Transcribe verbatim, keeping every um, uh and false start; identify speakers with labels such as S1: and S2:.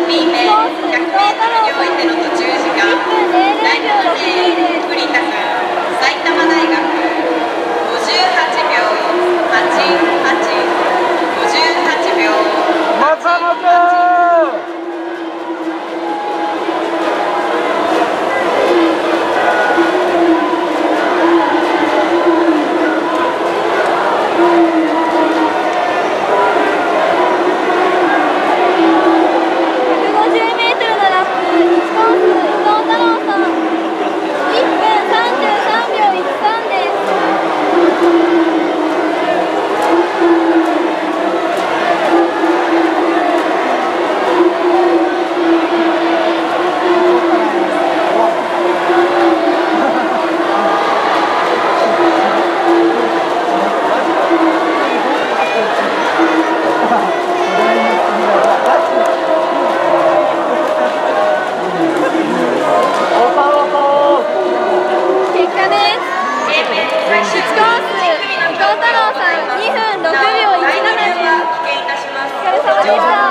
S1: B 面ひゃくメートルにおいての途中時間、だいななレーン栗田君、埼玉大学ごじゅうはちびょうはちはち、ごじゅうはちびょうはちはち。
S2: 出コース、伊藤太郎さんにふんろくびょういちななです。お疲れ様でした。